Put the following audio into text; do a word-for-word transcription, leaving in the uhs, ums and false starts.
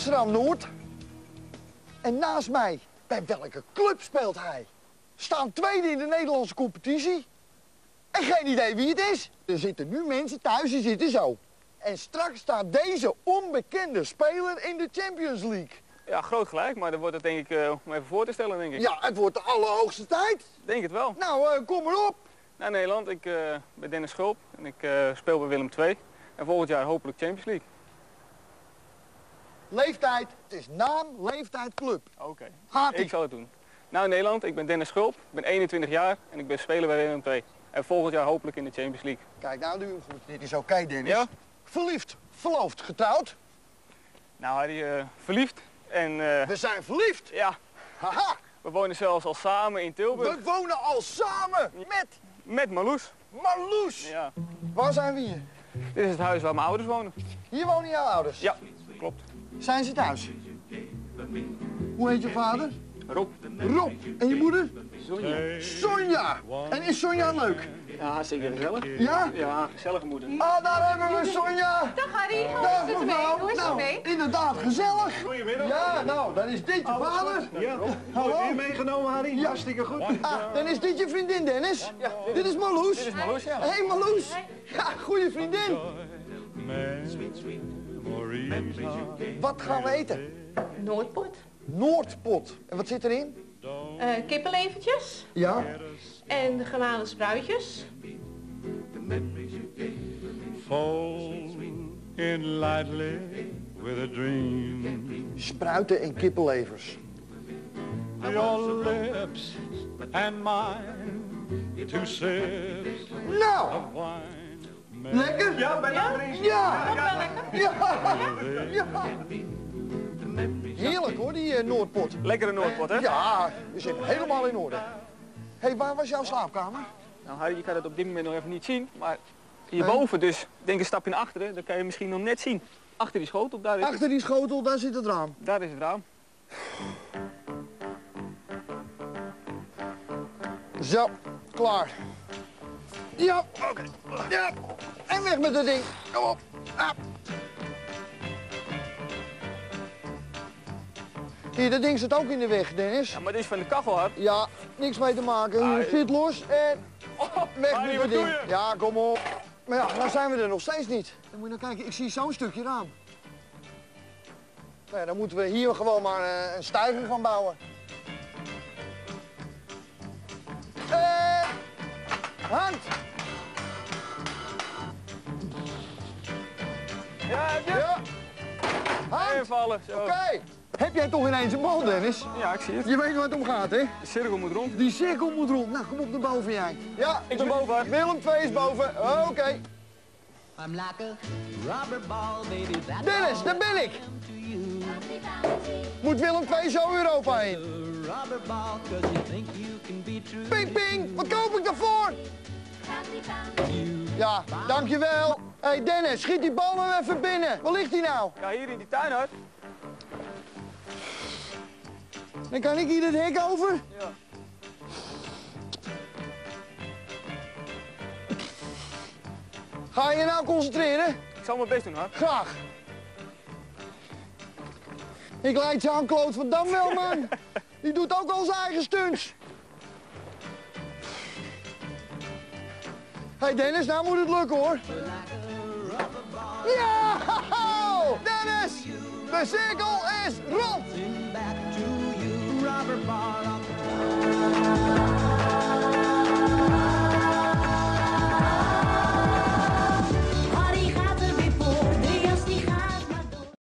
Amsterdam Noord. En naast mij, bij welke club speelt hij? Staan tweede in de Nederlandse competitie. En geen idee wie het is. Er zitten nu mensen thuis die zitten zo. En straks staat deze onbekende speler in de Champions League. Ja, groot gelijk, maar dan wordt het denk ik, uh, om even voor te stellen, denk ik. Ja, het wordt de allerhoogste tijd. Denk het wel. Nou, uh, kom maar op. Naar Nederland, ik uh, ben Dennis Schulp en ik uh, speel bij Willem twee. En volgend jaar hopelijk Champions League. Leeftijd, het is naam, leeftijd, club. Oké, okay. Ik zal het doen. Nou, Nederland, ik ben Dennis Schulp, ik ben eenentwintig jaar en ik ben speler bij Willem twee. En volgend jaar hopelijk in de Champions League. Kijk, nou nu goed. Dit is oké, okay, Dennis. Ja? Verliefd, verloofd, getrouwd? Nou, Harry, uh, verliefd en... Uh... We zijn verliefd? Ja. Haha. We wonen zelfs al samen in Tilburg. We wonen al samen met... Met Marloes. Marloes? Ja. Waar zijn we hier? Dit is het huis waar mijn ouders wonen. Hier wonen jouw ouders? Ja, klopt. Zijn ze thuis? Hoe heet je vader? Rob. Rob. En je moeder? Sonja. Sonja. En is Sonja leuk? Ja, hartstikke gezellig. Ja? Ja, gezellige moeder. Ah, daar hebben we Sonja. Dag Harry, hoe Dag is het mevrouw. ermee? Hoe is het Nou, ermee? inderdaad, gezellig. Goedemiddag. Ja, nou, dan is dit je vader. Ja, Hallo. weer meegenomen, Harry? Ja. Hartstikke goed. Ah, dan is dit je vriendin, Dennis. Ja, dit, Dit is Marloes. dit is Marloes, ja. Hé, hey, Marloes. Ja, goede vriendin. Wat gaan we eten? Noordpot. Noordpot. En wat zit erin? Uh, kippenlevertjes. Ja. En de gemalen spruitjes. Fall in lightly with a dream. Spruiten en kippenlevers. Your lips and mine, two sips Nou, of wine. lekker? Ja, bij de Andries. Ja. Ook wel lekker. Ja. Ja. Heerlijk hoor, die uh, Noordpot. Lekkere Noordpot, hè? Ja, we zitten helemaal in orde. Hé, hey, waar was jouw slaapkamer? Nou, Harry, je kan het op dit moment nog even niet zien, maar hierboven dus, denk een stapje naar achteren, dan kan je misschien nog net zien. Achter die schotel, daar is, Achter die schotel, daar zit het raam. daar is het raam. Zo, klaar. Ja, oké. Ja, en weg met dat ding. Kom op. Ah. Hier, dat ding zit ook in de weg, Dennis. Ja, maar dit is van de kachel, Hart. Ja, niks mee te maken. Ah, Hier, zit los en weg Harry, met wat dat doe ding. je? Ja, kom op. Maar ja, nou zijn we er nog steeds niet. Dan moet je nou kijken, ik zie zo'n stukje raam. Nou ja, dan moeten we hier gewoon maar uh, een stuiving van bouwen. En... hand! Ja, heb je? Ja! Hand! Even vallen, zo. Oké. Heb jij toch ineens een bal, Dennis? Ja, ik zie het. Je weet waar het om gaat, hè? De cirkel moet rond. Die cirkel moet rond. Nou, kom op naar boven jij. Ja, Ik ben boven, Hart. Willem twee is boven. Oké. Okay. I'm like a rubber ball, baby. That's Dennis, all daar ben ik. to you. Moet Willem twee zo Europa in? Rubber ball, cause you think you can be true. Ping, ping. Wat koop ik daarvoor? Ja, dankjewel. Hé hey Dennis, schiet die bal nou even binnen. Waar ligt die nou? Ja, hier in die tuin, Hart. Dan kan ik hier het hek over. Ja. Ga je nou concentreren? Ik zal mijn best doen, Hart. Graag. Ik leid je aan Claude van Dam wel, man. Die doet ook al zijn eigen stunts. Hé hey Dennis, nou moet het lukken hoor. Ja! Dennis, de cirkel is rond.